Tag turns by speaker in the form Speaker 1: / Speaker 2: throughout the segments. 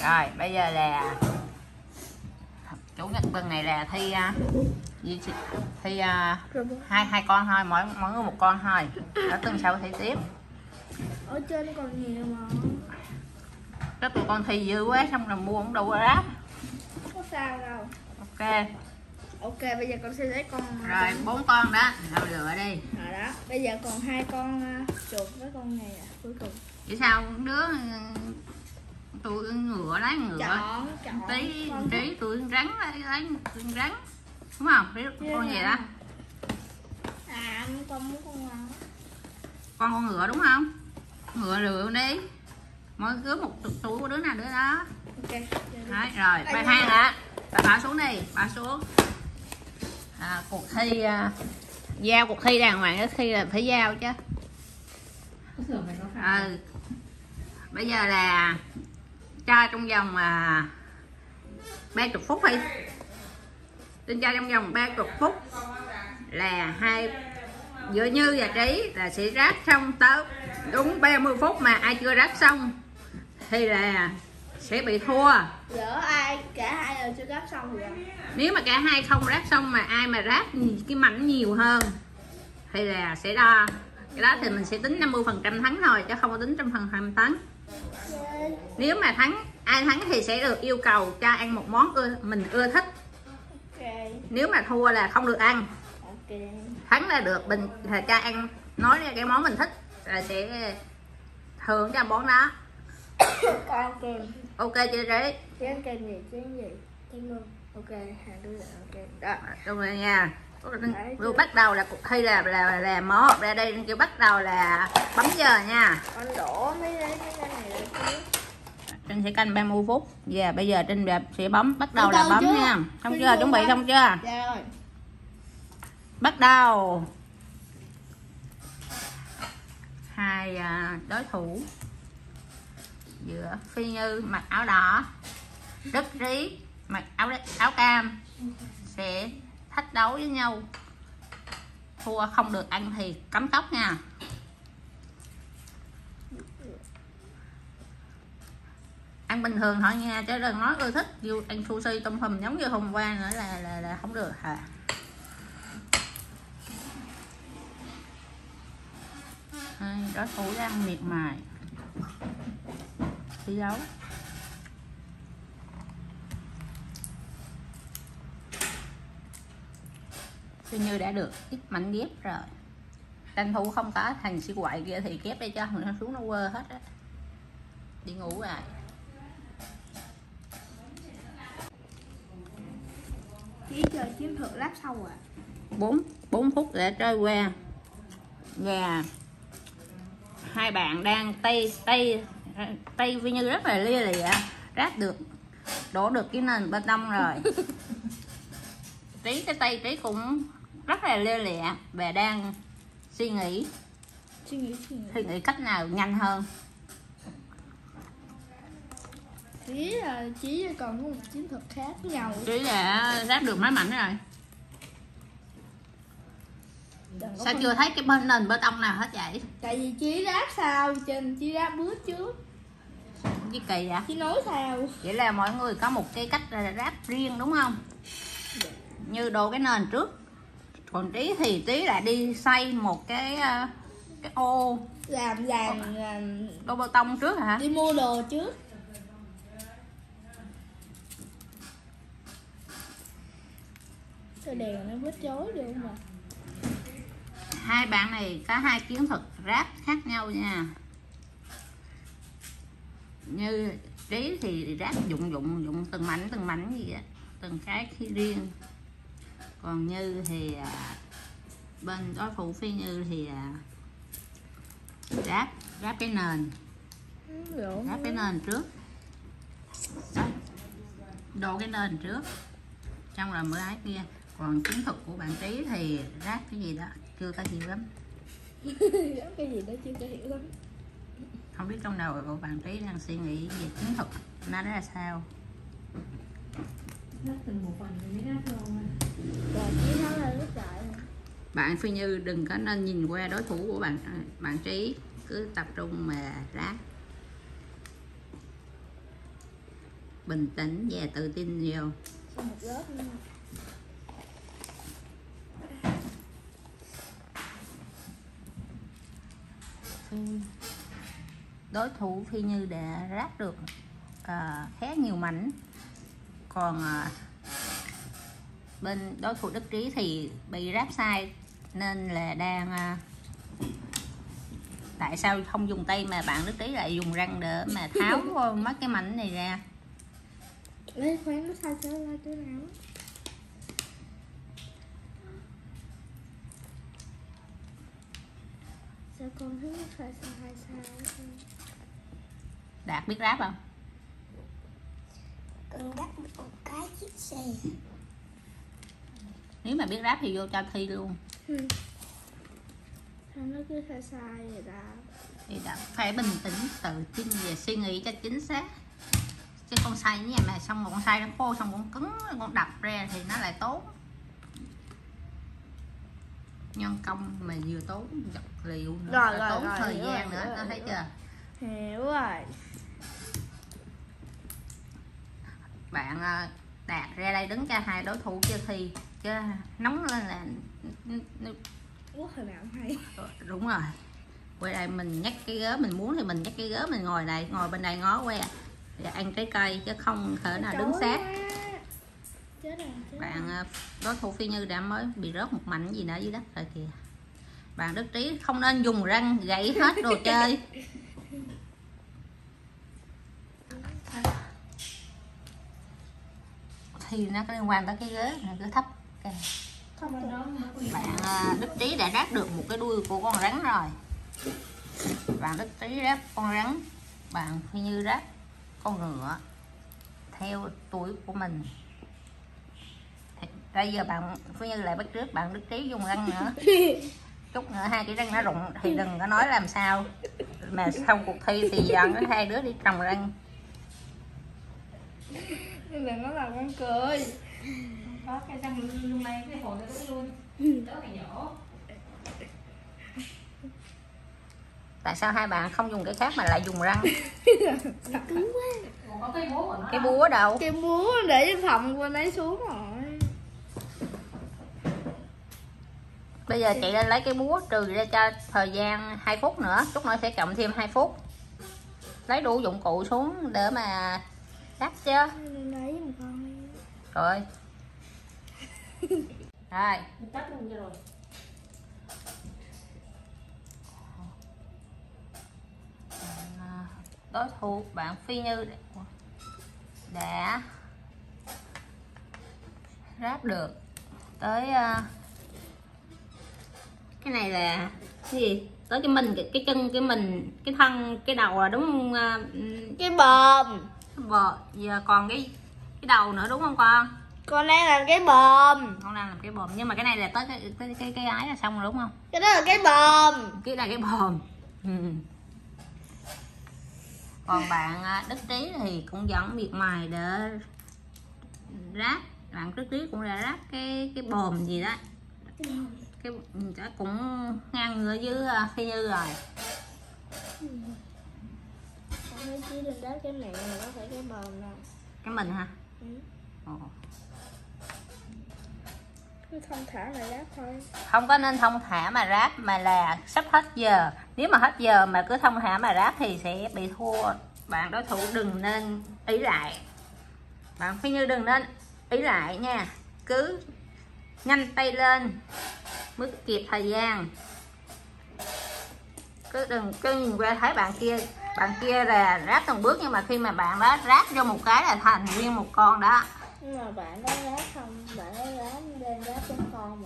Speaker 1: Rồi bây giờ là chủ nhật tuần này là thi hai con thôi, mỗi người một con thôi. Ở tuần sau thi tiếp.
Speaker 2: Ở trên còn nhiều mà.
Speaker 1: Cái tụi con thi dữ quá xong rồi mua cũng đâu có ráp.
Speaker 2: Không có sao đâu.
Speaker 1: Ok.
Speaker 2: Ok, bây giờ con sẽ lấy con.
Speaker 1: Rồi 4 con đó, đâu lựa đi.
Speaker 2: Rồi đó, bây giờ còn 2 con chuột với con này là cuối cùng.
Speaker 1: Vậy sao đứa tôi ngựa lấy ngựa.
Speaker 2: Chọn
Speaker 1: tí tôi rắn lấy rắn. Đúng không? Con gì đó?
Speaker 2: Con muốn con nào?
Speaker 1: Con ngựa đúng không? Ngựa lựa đi. Mỗi đứa một túi của đứa nào đứa đó.
Speaker 2: Ok.
Speaker 1: Đấy, rồi, bài hai hả? Bà xuống đi, bà xuống. Cuộc thi giao cuộc thi đàng hoàng, thi là phải giao chứ. Bây giờ là cho trong vòng 30 phút đi. Tin cho trong vòng 30 phút là giữa Như và Trí là sẽ ráp xong tới đúng 30 phút mà ai chưa ráp xong thì là sẽ bị thua.
Speaker 2: Lỡ cả hai đều chưa ráp xong rồi.
Speaker 1: Nếu mà cả hai không ráp xong mà ai mà ráp cái mảnh nhiều hơn thì là sẽ đo. Cái đó thì mình sẽ tính 50% thắng thôi chứ không có tính 100% thắng. Nếu mà ai thắng thì sẽ được yêu cầu cho ăn một món mình ưa thích. Nếu mà thua là không được ăn. Thắng là được mình cho ăn, nói ra cái món mình thích là sẽ thưởng cho món đó.
Speaker 2: Con kem.
Speaker 1: Ok chưa Trí?
Speaker 2: Chứ ăn kem gì? Chứ ăn gì? Kem luôn. Ok, hàng đứa là ok. Đó.
Speaker 1: Đúng rồi nha. Rồi bắt đầu là cuộc thi là mở hộp ra đây, kêu bắt đầu là bấm giờ nha.
Speaker 2: Con đổ mấy cái này lại chứ.
Speaker 1: Trinh sẽ canh 30 phút. Và bây giờ Trinh sẽ bấm, bắt đầu là bấm nha. Xong chưa? Chuẩn bị xong chưa?
Speaker 2: Dạ rồi.
Speaker 1: Bắt đầu. Hai đối thủ giữa Phi Như mặc áo đỏ, Đức Trí mặc áo cam sẽ thách đấu với nhau. Thua không được ăn thì cấm tóc nha. Ăn bình thường thôi nha, chứ đừng nói ưa thích dù ăn sushi tôm hùm giống như hôm qua nữa là không được hả? Đối thủ đang miệt mài thi đấu. Phi Như đã được ít mảnh ghép rồi, tranh thủ không có thằng siêu quậy kia thì ghép đây cho nó xuống nó quơ hết á, đi ngủ rồi.
Speaker 2: Chỉ chờ chiến thuật lát sau à.
Speaker 1: 4 phút để trôi qua và hai bạn đang tay Phi Như rất là lia lịa ráp được, đổ được cái nền bê tông rồi. Cái tay Trí cũng rất là lia lịa và đang suy nghĩ cách nào nhanh hơn.
Speaker 2: Chí còn có một chiến thuật khác với nhau.
Speaker 1: Trí là ráp được mấy mảnh rồi. Sao chưa thấy cái bên nền bê tông nào hết vậy?
Speaker 2: Tại vì Chí ráp sao trên, Chí ráp bước trước.
Speaker 1: Cái kỳ vậy?
Speaker 2: Chí nói sao?
Speaker 1: Vậy là mọi người có một cái cách là ráp riêng đúng không? Như đổ cái nền trước, còn Trí thì Trí lại đi xây một cái ô
Speaker 2: làm
Speaker 1: ô bê tông trước hả?
Speaker 2: Đi mua đồ trước. Cái đèn nó bít chối được mà.
Speaker 1: Hai bạn này có hai chiến thuật ráp khác nhau nha. Như Trí thì ráp dụng từng mảnh gì á, từng cái khi riêng. Còn Như thì bên đối thủ Phi Như thì ráp cái nền, ráp cái nền trước đó, đổ cái nền trước xong rồi mới ái kia. Còn chiến thuật của bạn Trí thì ráp cái gì đó chưa có hiểu lắm.
Speaker 2: Ráp cái gì đó chưa có hiểu lắm.
Speaker 1: Không biết trong đầu của bạn Trí đang suy nghĩ về chiến thuật nó ra sao. Bạn Phi Như đừng có nên nhìn qua đối thủ của bạn Trí, cứ tập trung mà ráp. bình tĩnh và tự tin vô.
Speaker 2: Xong một lớp nữa.
Speaker 1: Đối thủ Phi Như đã ráp được khá nhiều mảnh, còn bên đối thủ Đức Trí thì bị ráp sai nên là đang tại sao không dùng tay mà bạn Đức Trí lại dùng răng để mà tháo mất cái mảnh này ra.
Speaker 2: Lấy khoan nó sai sót ra chỗ nào? Sao con thấy nó sai sai?
Speaker 1: Đạt biết ráp không?
Speaker 2: Con đắp một cái chiếc xe.
Speaker 1: Nếu mà biết ráp thì vô cho thi luôn.
Speaker 2: Sao nó cứ sai sai vậy ta?
Speaker 1: Thì đã phải bình tĩnh, tự tin và suy nghĩ cho chính xác. Chứ con xay như vậy mà xong một con xay nó khô xong con cứng, con đập ra thì nó lại tốn nhân công mà vừa tốn vật liệu nữa, tốn thời gian nữa, tao thấy chưa?
Speaker 2: Hiểu rồi.
Speaker 1: Bạn Đạt ra đây đứng cho hai đối thủ kia thi chứ nóng lên là
Speaker 2: Quốc hồi nào cũng hay.
Speaker 1: đúng rồi. Quay đây mình nhắc cái gớ, mình muốn thì mình nhắc cái gớ, mình ngồi này, ngồi bên đây ngó que và ăn trái cây chứ không thể nào đứng sát. Bạn đối thủ Phi Như đã mới bị rớt một mảnh gì nữa dưới đất rồi kìa. Bạn Đức Trí không nên dùng răng gãy hết đồ chơi. Thì nó có liên quan tới cái ghế này, cứ thấp okay. Bạn Đức Trí đã ráp được một cái đuôi của con rắn rồi. Bạn Đức Trí ráp con rắn, bạn Phi Như ráp con ngựa theo tuổi của mình. Bây giờ bạn Phi Như lại bắt trước bạn Đức Trí dùng răng nữa. Chút nữa hai cái răng nó rụng thì đừng có nói làm sao. Mà xong cuộc thi thì dọn hai đứa đi trồng răng.
Speaker 2: Đừng có làm con cười.
Speaker 1: Có cái răng luôn này cái hồi nó luôn. Đó là nhỏ. Tại sao hai bạn không dùng cái khác mà lại dùng răng?
Speaker 2: Cứng quá.
Speaker 1: Có cái búa đâu?
Speaker 2: Cái búa để trên phòng qua lấy xuống rồi.
Speaker 1: Bây giờ chị lên lấy cái búa trừ ra cho thời gian 2 phút nữa, chút nữa sẽ cộng thêm 2 phút. Lấy đủ dụng cụ xuống để mà cắt chứ.
Speaker 2: Lấy một con đi.
Speaker 1: Rồi. Rồi.
Speaker 2: Cắt luôn cho rồi.
Speaker 1: Đối thủ bạn Phi Như đã ráp được tới cái này là cái gì? Tới cho mình cái chân, cái mình, cái thân, cái đầu là đúng không?
Speaker 2: Cái bờm.
Speaker 1: Giờ còn cái đầu nữa đúng không con?
Speaker 2: Con đang làm cái bờm.
Speaker 1: Con đang làm cái bờm, nhưng mà cái này là tới cái ái là xong rồi đúng không?
Speaker 2: Cái đó là cái bờm.
Speaker 1: Cái là cái bờm. Còn bạn Đức Trí thì cũng vẫn miệt mài để ráp. Bạn Đức Trí cũng đã ráp cái bờm gì đó. Cái cũng ngang ngửa với Phi Như rồi.
Speaker 2: Con chỉ đừng đáp cái miệng mà nó phải cái bờm nào.
Speaker 1: Cái mình hả?
Speaker 2: Ừ. Cứ thông thả là ráp thôi.
Speaker 1: Không có nên thông thả mà ráp, mà là sắp hết giờ. Nếu mà hết giờ mà cứ thông thả mà ráp thì sẽ bị thua. Bạn đối thủ đừng nên ý lại. Bạn Phi Như đừng nên ý lại nha. Cứ nhanh tay lên mới kịp thời gian. Cứ đừng cứ nhìn qua thấy bạn kia là ráp từng bước, nhưng mà khi mà bạn đó ráp vô một cái là thành nguyên một con đó.
Speaker 2: Nhưng mà bạn đó ráp không, bạn đó ráp lên ráp cho con mà.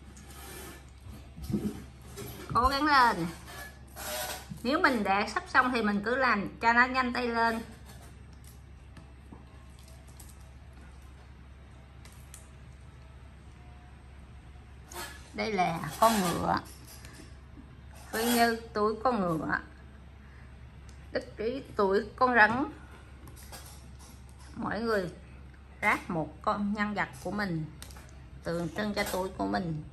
Speaker 1: Cố gắng lên. Nếu mình đã sắp xong thì mình cứ làm cho nó nhanh tay lên. Đây là con ngựa. Phi Như tuổi con ngựa, Đức Trí tuổi con rắn. Mỗi người ráp một con nhân vật của mình, tượng trưng cho tuổi của mình.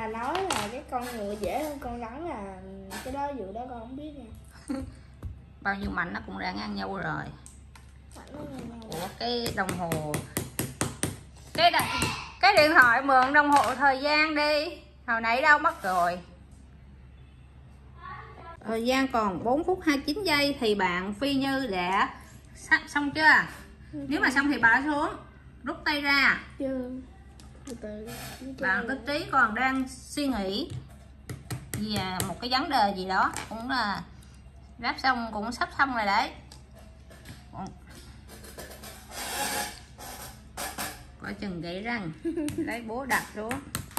Speaker 2: mà nói là cái con ngựa dễ hơn con rắn là cái đó vụ đó con không biết nha.
Speaker 1: Bao nhiêu mảnh nó cũng đã ngang nhau rồi. Ủa cái đồng hồ, cái điện thoại mượn đồng hồ thời gian đi, hồi nãy đâu mất rồi. Thời gian còn 4 phút 29 giây thì bạn Phi Như đã xong chưa? Nếu mà xong thì bỏ xuống, rút tay ra.
Speaker 2: Chưa.
Speaker 1: Bạn Tích Trí còn đang suy nghĩ về một cái vấn đề gì đó, cũng là ráp xong cũng sắp xong rồi đấy. Coi chừng gãy răng. Lấy búa đập xuống.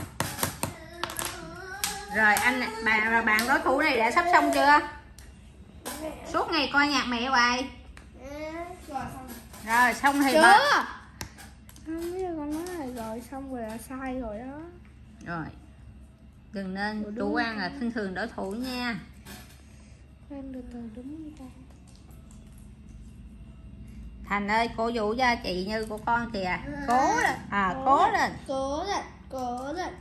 Speaker 1: Rồi bạn đối thủ này đã sắp xong chưa? Suốt ngày coi nhạc mẹ hoài. Rồi xong thì
Speaker 2: chưa. Không biết con nói là rồi xong rồi là sai rồi đó.
Speaker 1: Rồi. Đừng nên chủ quan là khinh thường đối thủ nha.
Speaker 2: Em từ từ đúng con.
Speaker 1: Thành ơi, cổ vũ cho chị Như của con kìa. Cố lên. Cố lên.
Speaker 2: Cố lên.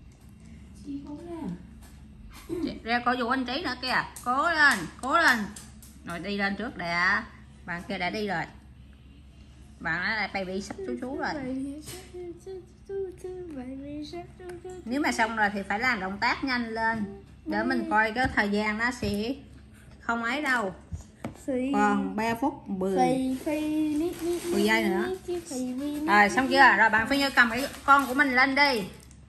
Speaker 1: Ra cổ vũ anh Trí nữa kìa. Cố lên. Rồi đi lên trước đã. Bạn kia đã đi rồi. Bạn đã baby sắp chú rồi. Nếu mà xong rồi thì phải làm động tác nhanh lên để mình coi cái thời gian nó sẽ không ấy đâu. Còn 3 phút 10 giây nữa. Rồi xong chưa? Rồi bạn Phi Như cầm cái con của mình lên đi.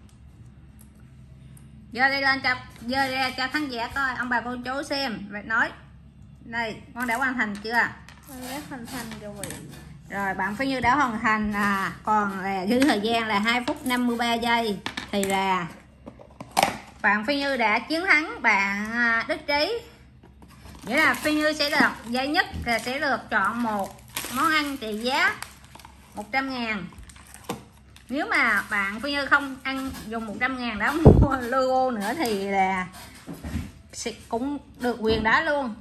Speaker 1: Giơ đi lên, giơ ra cho khán giả coi, ông bà cô chú xem. Vậy nói đây, con đã hoàn thành chưa?
Speaker 2: Con đã hoàn thành rồi.
Speaker 1: Rồi bạn Phi Như đã hoàn thành, còn là dư thời gian là 2 phút 53 giây thì là bạn Phi Như đã chiến thắng bạn Đức Trí. Nghĩa là Phi Như sẽ được giải nhất là sẽ được chọn một món ăn trị giá 100.000. Nếu mà bạn Phi Như không dùng 100.000 đó mua logo nữa thì là cũng được quyền đó luôn.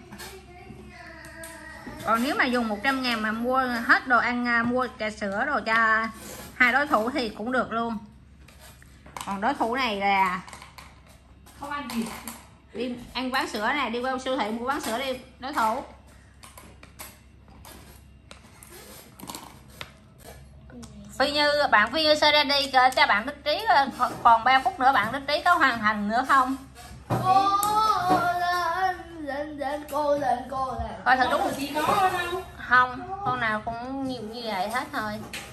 Speaker 1: Còn nếu mà dùng 100.000 mà mua hết đồ ăn, mua trà sữa đồ cho hai đối thủ thì cũng được luôn. Còn đối thủ này là không ăn gì, đi ăn quán sữa này, đi qua siêu thị mua quán sữa đi đối thủ. Bạn Phi Như sẽ ra đi cho bạn Đức Trí, còn 3 phút nữa bạn Đức Trí có hoàn thành nữa không? Coi thật đúng không, con nào cũng nhiều như vậy hết thôi.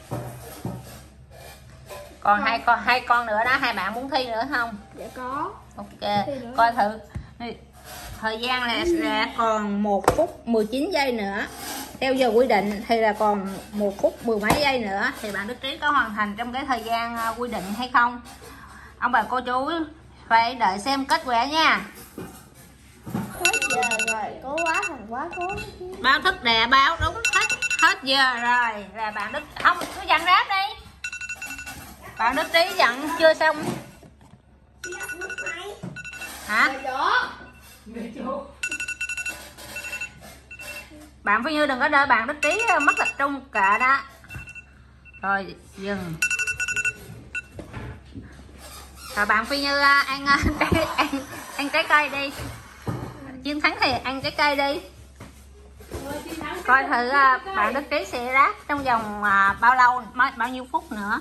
Speaker 1: Còn hai con nữa đó, hai bạn muốn thi nữa không?
Speaker 2: Dạ có.
Speaker 1: Ok, coi thử. Thời gian là còn 1 phút 19 giây nữa. Theo giờ quy định thì là còn 1 phút 10 mấy giây nữa thì bạn Đức Trí có hoàn thành trong cái thời gian quy định hay không? Ông bà cô chú phải đợi xem kết quả nha.
Speaker 2: Hết giờ rồi, cố quá thành quá cố.
Speaker 1: Báo thức đã báo đúng hết giờ rồi. Là bạn Đức không cứ dặn ráp đi. Bạn Đức Trí dặn chưa xong. Hả? Bạn Phi Như đừng có đợi bạn Đức Trí mất tập trung cả đó. Rồi dừng. Rồi bạn Phi Như ăn trái cây đi. Chiến thắng thì ăn trái cây đi. Coi thử bạn Đức Trí sẽ ráp trong vòng bao lâu, bao nhiêu phút nữa.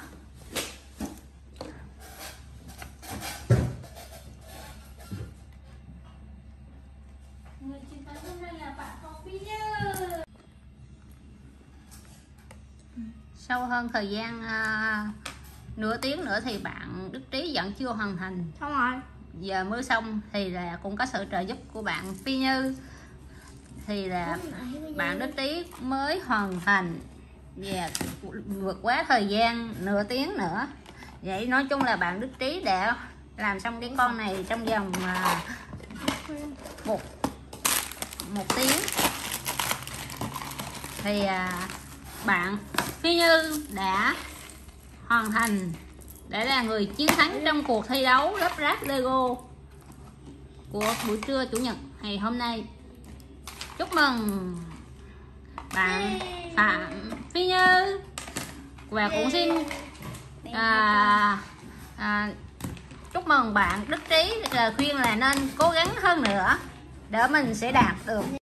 Speaker 1: Sau hơn thời gian nửa tiếng nữa thì bạn Đức Trí vẫn chưa hoàn thành.
Speaker 2: Xong rồi.
Speaker 1: Giờ mới xong thì là cũng có sự trợ giúp của bạn Phi Như thì là bạn Đức Trí mới hoàn thành và vượt quá thời gian nửa tiếng nữa. Vậy nói chung là bạn Đức Trí đã làm xong cái con này trong vòng một tiếng. Thì bạn Phi Như đã hoàn thành để là người chiến thắng trong cuộc thi đấu lắp ráp Lego của buổi trưa chủ nhật ngày hôm nay. Chúc mừng bạn Phạm Phi Như và cũng xin chúc chúc mừng bạn Đức Trí, khuyên là nên cố gắng hơn nữa để mình sẽ đạt được